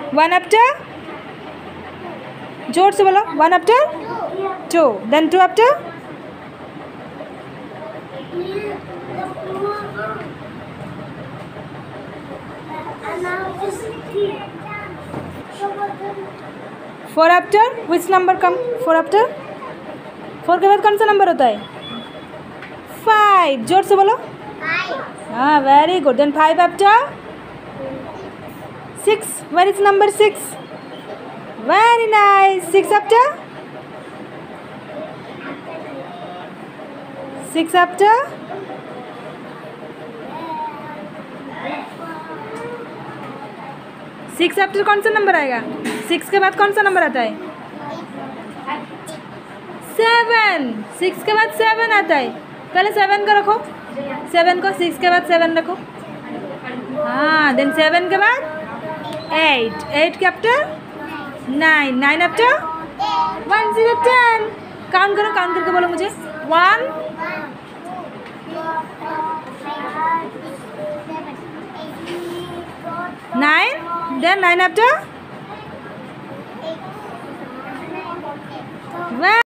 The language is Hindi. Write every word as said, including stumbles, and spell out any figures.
वन आफ्टर, जोर से बोलो, one after two, then two after, four after, which number come, four after, four के बाद कौन सा नंबर होता है? फाइव, जोर से बोलो। हाँ, very good, then five after, six, where is number six? Very nice, six after, six after, six after कौन सा नंबर आएगा? सिक्स के बाद कौन सा नंबर आता है? सेवन, सिक्स के बाद सेवन आता है। पहले सेवन को रखो, सेवन को, सिक्स के बाद सेवन रखो। हाँ, देन सेवन के बाद एट, एट के after nine, nine after one, zero, ten. Count करो, काउंट करके बोलो मुझे। One, nine, then nine after